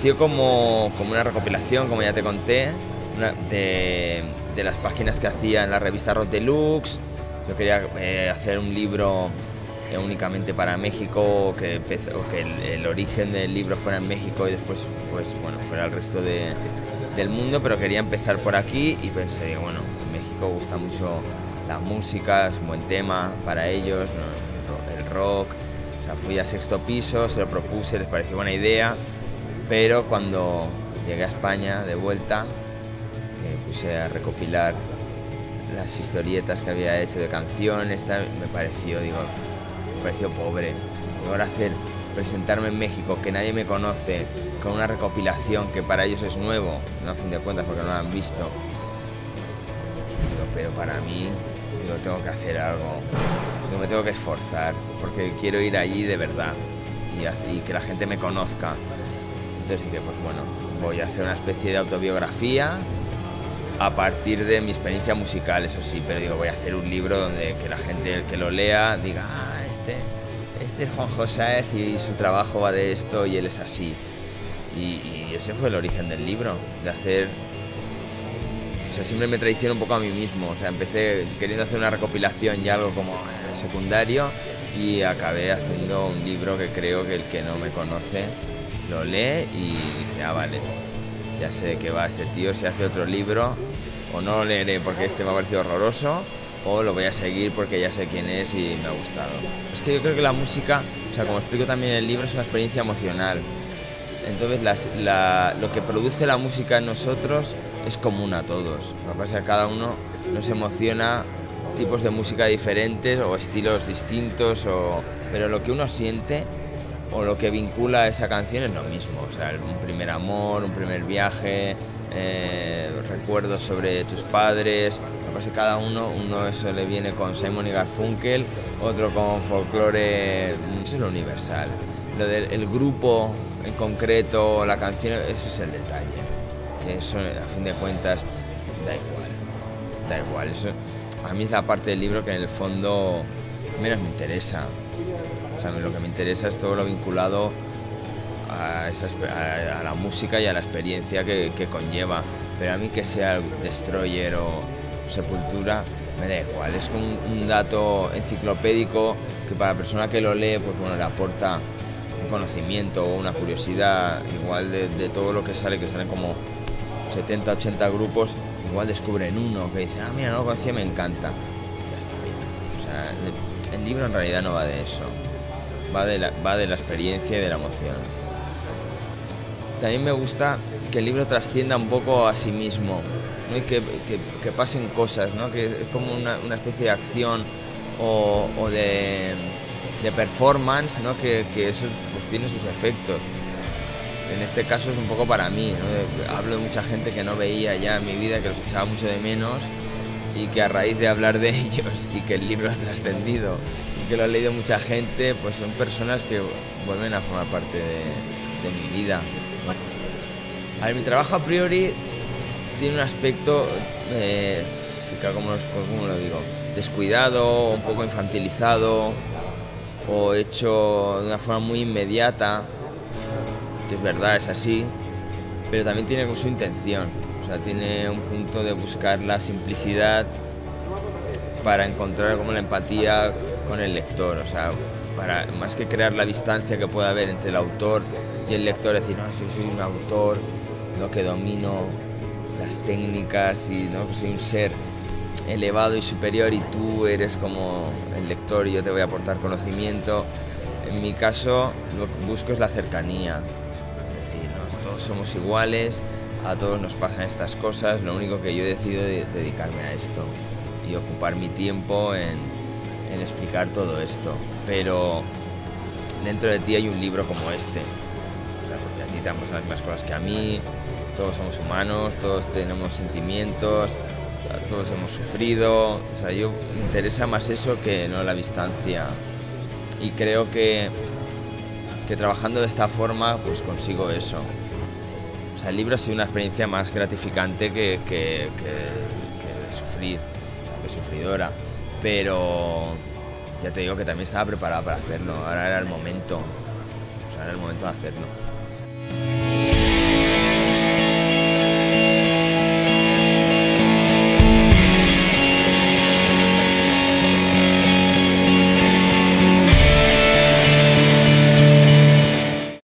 nació como una recopilación, como ya te conté, de las páginas que hacía en la revista Rock Deluxe. Yo quería hacer un libro únicamente para México, que el origen del libro fuera en México y después pues, bueno, fuera el resto del mundo, pero quería empezar por aquí y pensé, bueno, en México gusta mucho la música, es un buen tema para ellos, ¿no? El rock. O sea, fui a Sexto Piso, se lo propuse, les pareció buena idea, pero cuando llegué a España de vuelta, puse a recopilar las historietas que había hecho de canciones, me pareció pobre. Y ahora presentarme en México, que nadie me conoce, con una recopilación que para ellos es nuevo, no a fin de cuentas porque no lo han visto. Pero para mí, tengo que hacer algo, me tengo que esforzar, porque quiero ir allí de verdad y que la gente me conozca. Entonces dije, pues bueno, voy a hacer una especie de autobiografía a partir de mi experiencia musical, eso sí, pero voy a hacer un libro donde que la gente, el que lo lea, diga, este es Juan José y su trabajo va de esto y él es así. Y ese fue el origen del libro, de hacer... O sea, siempre me traiciono un poco a mí mismo, o sea, empecé queriendo hacer una recopilación y algo como secundario y acabé haciendo un libro que creo que el que no me conoce lo lee y dice, ah, vale, ya sé de qué va este tío, si hace otro libro, o no lo leeré porque este me ha parecido horroroso, o lo voy a seguir porque ya sé quién es y me ha gustado. Es que yo creo que la música, o sea, como explico también en el libro, es una experiencia emocional. Entonces lo que produce la música en nosotros es común a todos. Lo que pasa es que cada uno nos emociona tipos de música diferentes o estilos distintos, pero lo que uno siente o lo que vincula a esa canción es lo mismo. O sea, un primer amor, un primer viaje, recuerdos sobre tus padres. Lo que pasa es que cada uno eso le viene con Simon y Garfunkel, otro con folclore. Eso es lo universal. Lo del grupo en concreto, la canción, eso es el detalle. Que eso, a fin de cuentas, da igual. Eso, a mí es la parte del libro que en el fondo menos me interesa. O sea, lo que me interesa es todo lo vinculado a la música y a la experiencia que conlleva. Pero a mí que sea Destroyer o Sepultura, me da igual. Es un dato enciclopédico que para la persona que lo lee, pues bueno, le aporta un conocimiento o una curiosidad igual de todo lo que sale, que salen como 70, 80 grupos, igual descubren uno que dice, ah, mira, no lo conocía, me encanta. Ya está bien. O sea, el libro en realidad no va de eso, va de la experiencia y de la emoción. También me gusta que el libro trascienda un poco a sí mismo, ¿no? Y que pasen cosas, ¿no? Que es como una especie de acción o de performance, ¿no? Que eso pues tiene sus efectos. En este caso es un poco para mí, ¿no? Hablo de mucha gente que no veía ya en mi vida, que los echaba mucho de menos y que a raíz de hablar de ellos y que el libro ha trascendido y que lo ha leído mucha gente, pues son personas que vuelven a formar parte de mi vida. A ver, mi trabajo a priori tiene un aspecto, ¿cómo lo digo? Descuidado, un poco infantilizado o hecho de una forma muy inmediata. Es verdad, es así, pero también tiene su intención, o sea, tiene un punto de buscar la simplicidad para encontrar como la empatía con el lector, o sea, para más que crear la distancia que pueda haber entre el autor y el lector, decir, no, yo soy un autor, no, que domino las técnicas y no, que soy un ser elevado y superior y tú eres como el lector y yo te voy a aportar conocimiento. En mi caso, lo que busco es la cercanía. Todos somos iguales, a todos nos pasan estas cosas, lo único que yo he decidido es dedicarme a esto y ocupar mi tiempo en explicar todo esto. Pero dentro de ti hay un libro como este, o sea, porque a ti te han pasado las mismas cosas que a mí, todos somos humanos, todos tenemos sentimientos, todos hemos sufrido, o sea, me interesa más eso que no la distancia y creo que trabajando de esta forma pues consigo eso. O sea, el libro ha sido una experiencia más gratificante que de sufrir, que sufridora, pero ya te digo que también estaba preparada para hacerlo, ahora era el momento, o sea, era el momento de hacerlo.